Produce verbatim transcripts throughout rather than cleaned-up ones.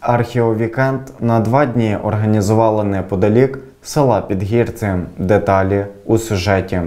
Археовікенд на два дні організували неподалік села Підгірці. Деталі у сюжеті.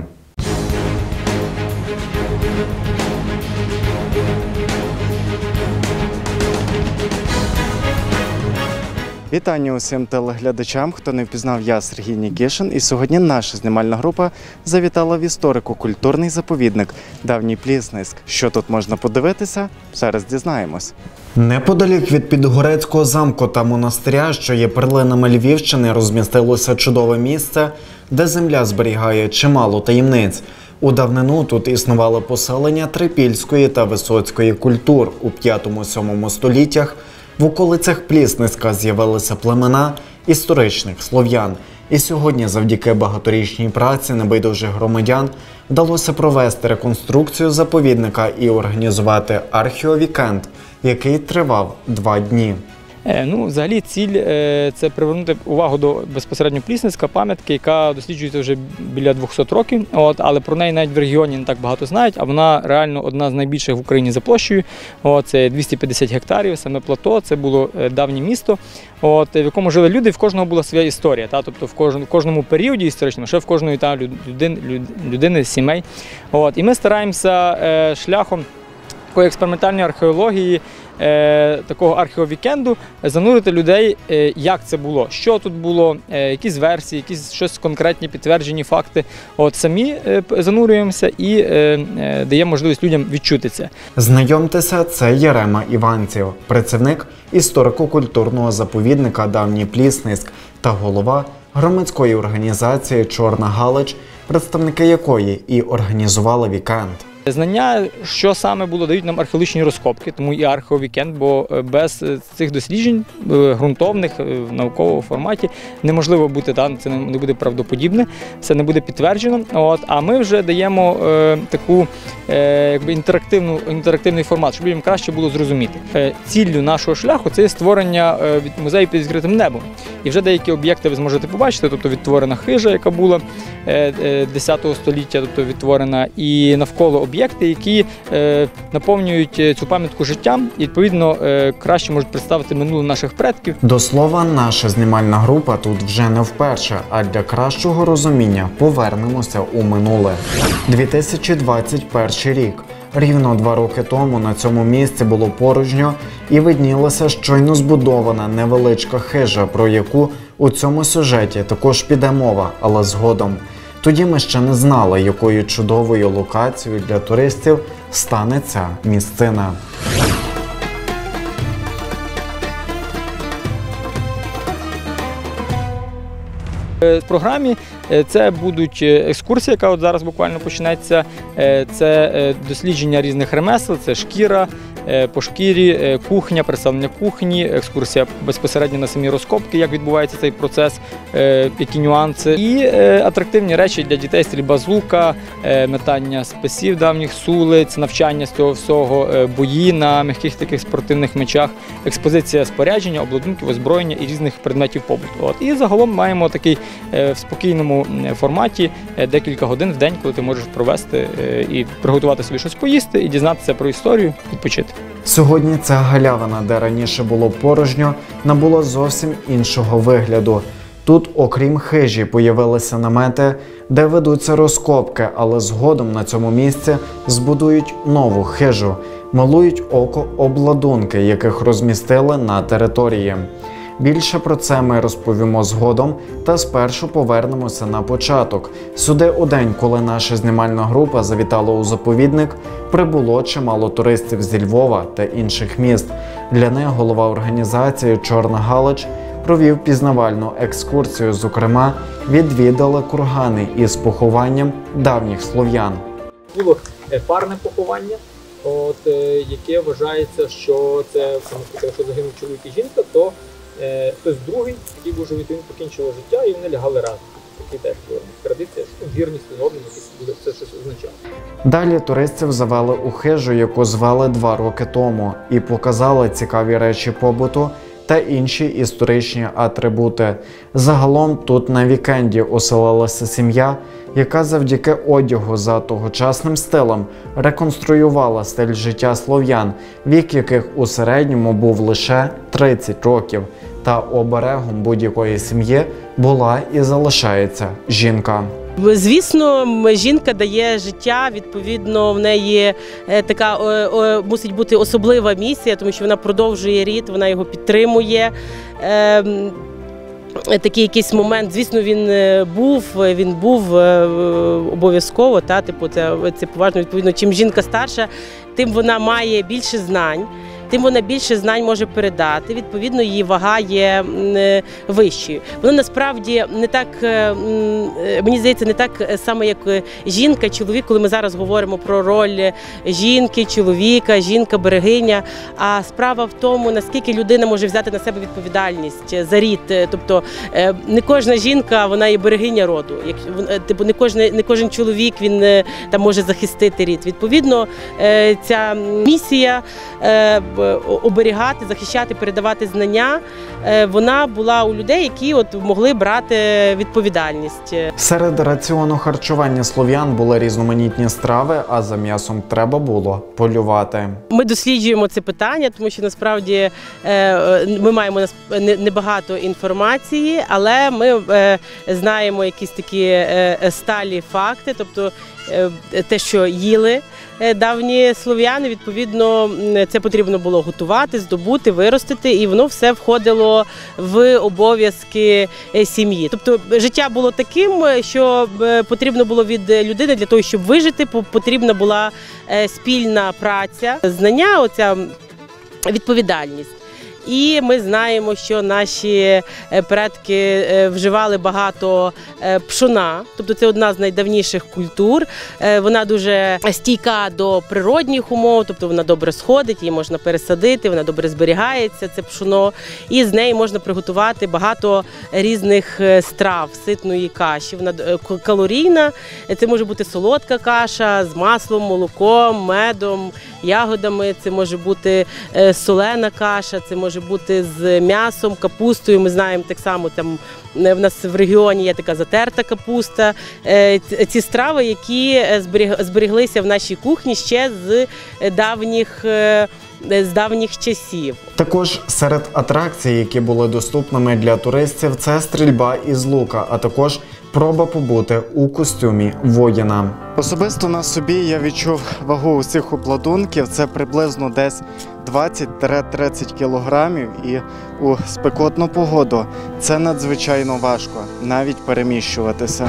Вітання усім телеглядачам, хто не впізнав, я Сергій Нікішин, і сьогодні наша знімальна група завітала в історико-культурний заповідник Давній Плісницьк. Що тут можна подивитися? Зараз дізнаємось. Неподалік від Підгорецького замку та монастиря, що є перлинами Львівщини, розмістилося чудове місце, де земля зберігає чимало таємниць. У давнину тут існували поселення трипільської та висоцької культур. У п'ятому-сьомому століттях в околицях Плісницька з'явилися племена історичних слов'ян. І сьогодні завдяки багаторічній праці небайдужих громадян вдалося провести реконструкцію заповідника і організувати археовікенд, який тривав два дні. Ну, взагалі ціль – це привернути увагу до безпосередньо Плісницька, пам'ятки, яка досліджується вже біля двохсот років, от, але про неї навіть в регіоні не так багато знають, а вона реально одна з найбільших в Україні за площею. От, це двісті п'ятдесят гектарів, саме плато, це було давнє місто, от, в якому жили люди, в кожного була своя історія, та, тобто в кожному, в кожному періоді історичному, ще в кожної та, людини, людини, сімей. От, і ми стараємося е, шляхом такої експериментальної археології, такого археовікенду занурити людей, як це було, що тут було, якісь версії, якісь щось конкретні підтверджені факти. От самі занурюємося і даємо можливість людям відчути це. Знайомтеся, це Ярема Іванців, працівник історико-культурного заповідника Давній Плісницьк та голова громадської організації «Чорна Галич», представники якої і організували вікенд. Знання, що саме було, дають нам археологічні розкопки, тому і археовікенд, бо без цих досліджень ґрунтовних, в науковому форматі неможливо бути, та, це не буде правдоподібне, це не буде підтверджено. От, а ми вже даємо е, таку е, якби інтерактивну, інтерактивний формат, щоб людям краще було зрозуміти. Е, ціллю нашого шляху – це створення е, музею під відкритим небом. І вже деякі об'єкти ви зможете побачити, тобто відтворена хижа, яка була е, е, десятого століття, тобто відтворена, і навколо об'єкти, які е, наповнюють цю пам'ятку життям і, відповідно, е, краще можуть представити минуле наших предків. До слова, наша знімальна група тут вже не вперше, а для кращого розуміння повернемося у минуле. дві тисячі двадцять перший рік. Рівно два роки тому на цьому місці було порожньо і виднілася щойно збудована невеличка хижа, про яку у цьому сюжеті також піде мова, але згодом. Тоді ми ще не знали, якою чудовою локацією для туристів стане ця місцина. В програмі це будуть екскурсії, яка от зараз буквально почнеться, це дослідження різних ремесел, це шкіра, по шкірі, кухня, представлення кухні, екскурсія безпосередньо на самі розкопки, як відбувається цей процес, які нюанси. І атрактивні речі для дітей: стрільба з лука, метання списів давніх сулиць, навчання з цього всього, бої на м'яких таких спортивних мечах, експозиція спорядження, обладунків, озброєння і різних предметів побуту. От. І загалом маємо такий в спокійному форматі декілька годин в день, коли ти можеш провести і приготувати собі щось поїсти, і дізнатися про історію, відпочити. Сьогодні ця галявина, де раніше було порожньо, набула зовсім іншого вигляду. Тут, окрім хижі, появилися намети, де ведуться розкопки, але згодом на цьому місці збудують нову хижу. Милують око обладунки, яких розмістили на території. Більше про це ми розповімо згодом, та спершу повернемося на початок. Сюди у день, коли наша знімальна група завітала у заповідник, прибуло чимало туристів зі Львова та інших міст. Для них голова організації «Чорна Галич» провів пізнавальну екскурсію, зокрема, відвідали кургани із похованням давніх слов'ян. Було парне поховання, от, яке вважається, що це, якщо загинув чоловік і жінка, то хтось другий, який був живий, він покінчив життя, і вони лягали разом. Такий теж традиція, що вірність одному буде це щось означає. Далі туристів завели у хижу, яку звели два роки тому, і показали цікаві речі побуту та інші історичні атрибути. Загалом тут на вікенді оселилася сім'я, яка завдяки одягу за тогочасним стилем реконструювала стиль життя слов'ян, вік яких у середньому був лише тридцять років. Та оберегом будь-якої сім'ї була і залишається жінка. Звісно, жінка дає життя, відповідно, в неї така о, о, мусить бути особлива місія, тому що вона продовжує рід, вона його підтримує. Е, Такий якийсь момент, звісно, він був, він був обов'язково, та, типу, це, це поважно, відповідно, чим жінка старша, тим вона має більше знань, тим вона більше знань може передати, відповідно, її вага є вищою. Воно насправді не так, мені здається, не так само, як жінка, чоловік, коли ми зараз говоримо про роль жінки, чоловіка, жінка-берегиня, а справа в тому, наскільки людина може взяти на себе відповідальність за рід. Тобто не кожна жінка, вона є берегиня роду. Типу, не кожен, не кожен чоловік, він там може захистити рід. Відповідно, ця місія оберігати, захищати, передавати знання, вона була у людей, які от могли брати відповідальність. Серед раціону харчування слов'ян були різноманітні страви, а за м'ясом треба було полювати. Ми досліджуємо це питання, тому що насправді ми маємо небагато інформації, але ми знаємо якісь такі сталі факти, тобто те, що їли давні слов'яни, відповідно, це потрібно було готувати, здобути, виростити, і воно все входило в обов'язки сім'ї. Тобто життя було таким, що потрібно було від людини для того, щоб вижити, потрібна була спільна праця, знання, оця відповідальність. І ми знаємо, що наші предки вживали багато пшона, тобто це одна з найдавніших культур. Вона дуже стійка до природних умов, тобто вона добре сходить, її можна пересадити, вона добре зберігається, це пшоно. І з неї можна приготувати багато різних страв, ситної каші. Вона калорійна, це може бути солодка каша з маслом, молоком, медом, ягодами, це може бути солена каша, це може бути з м'ясом, капустою. Ми знаємо так само, там в нас в регіоні є така затерта капуста. Ці страви, які зберіглися в нашій кухні ще з давніх з давніх часів. Також серед атракцій, які були доступними для туристів, це стрільба із лука, а також проба побути у костюмі воїна. Особисто на собі я відчув вагу усіх обладунків. Це приблизно десь двадцять-тридцять кілограмів, і у спекотну погоду це надзвичайно важко, навіть переміщуватися.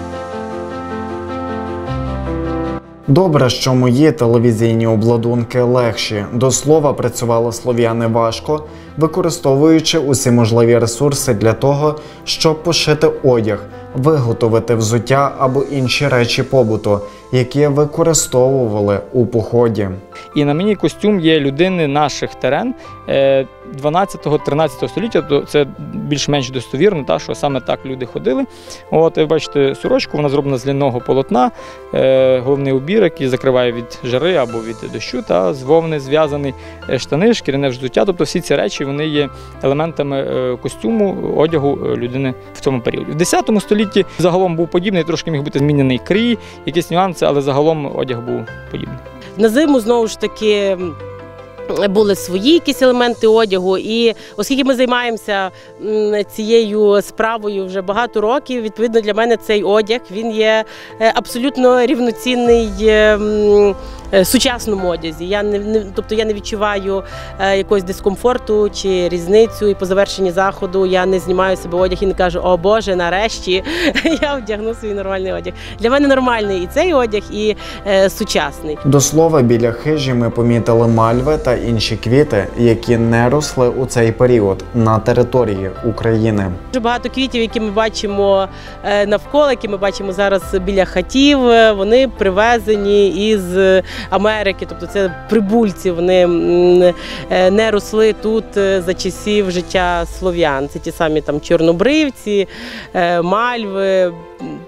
Добре, що мої телевізійні обладунки легші. До слова, працювали слов'яни важко, використовуючи усі можливі ресурси для того, щоб пошити одяг, виготовити взуття або інші речі побуту, які використовували у поході. І на мені костюм є людини наших терен дванадцятого-тринадцятого століття, то це більш-менш достовірно, та, що саме так люди ходили. От, ви бачите сорочку, вона зроблена з льняного полотна, е, головний убір, який закриває від жари або від дощу, та з вовни зв'язаний штани, шкіряне взуття. Тобто всі ці речі, вони є елементами костюму, одягу людини в цьому періоді. В десятому столітті загалом був подібний, трошки міг бути змінений крій, якісь нюанси, але загалом одяг був подібний. На зиму, знову ж таки, були свої якісь елементи одягу, і оскільки ми займаємося цією справою вже багато років, відповідно для мене цей одяг, він є абсолютно рівноцінний сучасному одязі. Я не, не, тобто я не відчуваю е, якогось дискомфорту чи різницю, і по завершенні заходу я не знімаю себе одяг і не кажу: о Боже, нарешті я вдягну свій нормальний одяг. Для мене нормальний і цей одяг, і е, сучасний. До слова, біля хижі ми помітили мальви та інші квіти, які не росли у цей період на території України. Дуже багато квітів, які ми бачимо е, навколо, які ми бачимо зараз біля хатів, вони привезені із Америки, тобто це прибульці, вони не росли тут за часів життя слов'ян. Це ті самі там чорнобривці, мальви,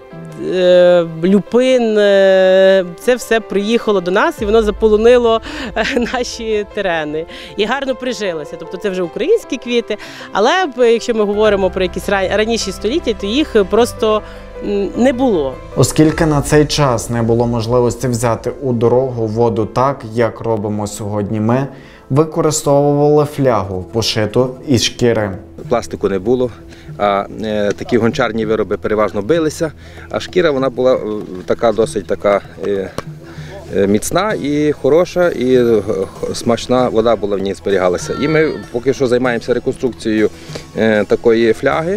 е, люпин, е, це все приїхало до нас і воно заполонило е, наші терени. І гарно прижилося. Тобто це вже українські квіти, але якщо ми говоримо про якісь раніші століття, то їх просто не було. Оскільки на цей час не було можливості взяти у дорогу воду так, як робимо сьогодні ми, використовували флягу, пошиту із шкіри. Пластику не було, а е, такі гончарні вироби переважно билися, а шкіра вона була е, така досить така е, е, міцна і хороша, і е, смачна вода була в ній зберігалася. І ми поки що займаємося реконструкцією е, такої фляги.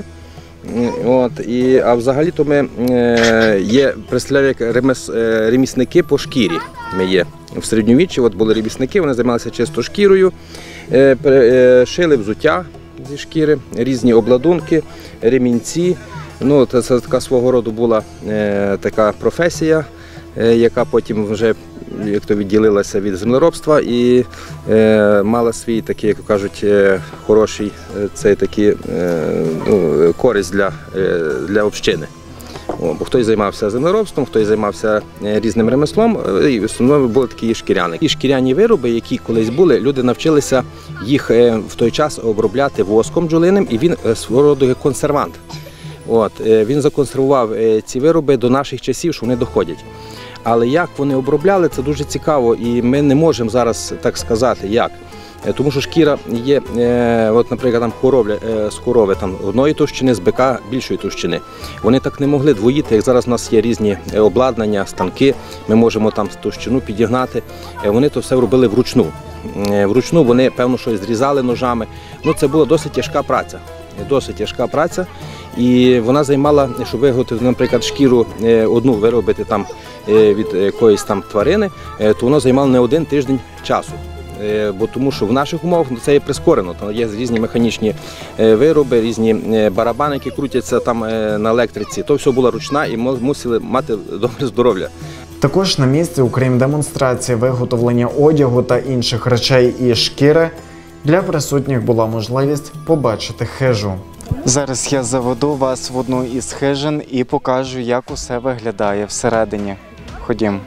От, і, а взагалі-то ми е, є, представляю, як ремес, е, ремісники по шкірі. Ми є в середньовіччі, от були ремісники, вони займалися чисто шкірою, е, е, шили взуття зі шкіри, різні обладунки, ремінці. Ну, це, це така свого роду була е, така професія, е, яка потім вже як то відділилася від землеробства і е, мала свій такий, як кажуть, е, хороший е, цей такий, е, ну, користь для, е, для общини. О, бо хтось займався землеробством, хтось займався різним ремеслом, і в основному були такі шкіряни. І шкіряні вироби, які колись були, люди навчилися їх в той час обробляти воском бджолиним, і він свого роду як консервант. От, він законсервував ці вироби до наших часів, що вони доходять. Але як вони обробляли, це дуже цікаво, і ми не можемо зараз так сказати, як. Тому що шкіра є, от, наприклад, там коровля, з корови там, одної товщини, з бика більшої товщини. Вони так не могли двоїти, як зараз у нас є різні обладнання, станки, ми можемо там товщину підігнати. Вони то все робили вручну. Вручну вони, певно, щось зрізали ножами. Ну, це була досить тяжка праця. Досить тяжка праця. І вона займала, щоб виготовити, наприклад, шкіру одну виробити там від якоїсь там тварини, то воно займало не один тиждень часу. Бо тому що в наших умовах це є прискорено, там є різні механічні вироби, різні барабани, які крутяться там на електриці. То все було ручна і мусили мати добре здоров'я. Також на місці, окрім демонстрації виготовлення одягу та інших речей із шкіри, для присутніх була можливість побачити хижу. Зараз я заведу вас в одну із хижин і покажу, як усе виглядає всередині. Ходім.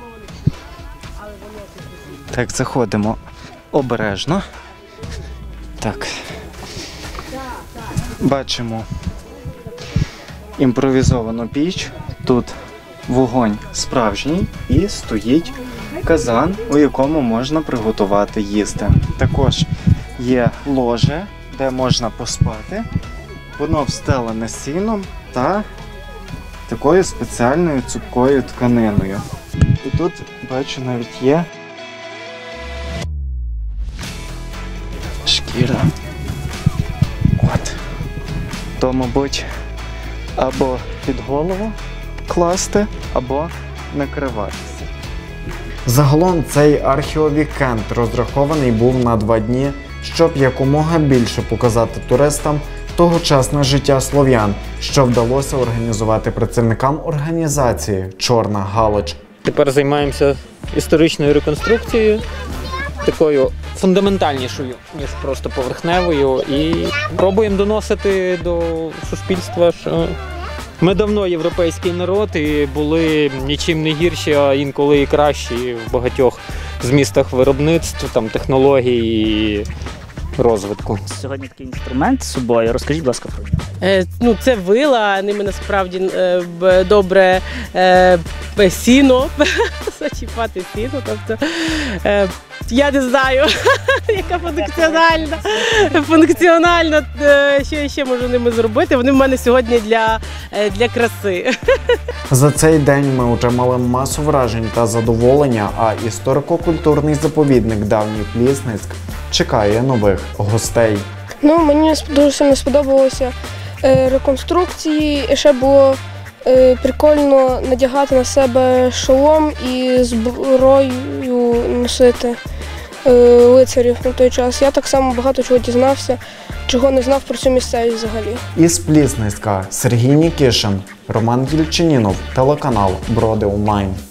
Так, заходимо обережно. Так. Бачимо імпровізовану піч. Тут вогонь справжній і стоїть казан, у якому можна приготувати їсти. Також є ложе, де можна поспати. Воно встелене сіном та такою спеціальною цупкою тканиною. І тут, бачу, навіть є шкіра. От. То, мабуть, або під голову класти, або накриватися. Загалом цей археовікенд розрахований був на два дні, щоб якомога більше показати туристам тогочасне життя слов'ян, що вдалося організувати працівникам організації «Чорна Галич». Тепер займаємося історичною реконструкцією, такою фундаментальнішою, ніж просто поверхневою, і пробуємо доносити до суспільства, що ми давно європейський народ і були нічим не гірші, а інколи і кращі в багатьох змістах виробництв, там, технологій і розвитку. Сьогодні такий інструмент з собою. Розкажіть, будь ласка, про нього. Е, ну, це вила, ними насправді е, б- добре е, б- сіно, зачіпати сіно. Тобто, е, я не знаю, яка функціональна, функціональна, е, що я ще можу ними зробити. Вони в мене сьогодні для, е, для краси. За цей день ми отримали масу вражень та задоволення, а історико-культурний заповідник «Давній Плісницьк» чекає нових гостей. Ну, мені дуже сильно сподобалося е, реконструкції, і ще було е, прикольно надягати на себе шолом і зброю носити е, лицарів на той час. Я так само багато чого дізнався, чого не знав про цю місцевість взагалі. Із Плісницька Сергій Нікішин, Роман Єльчинінов, телеканал Броди Онлайн.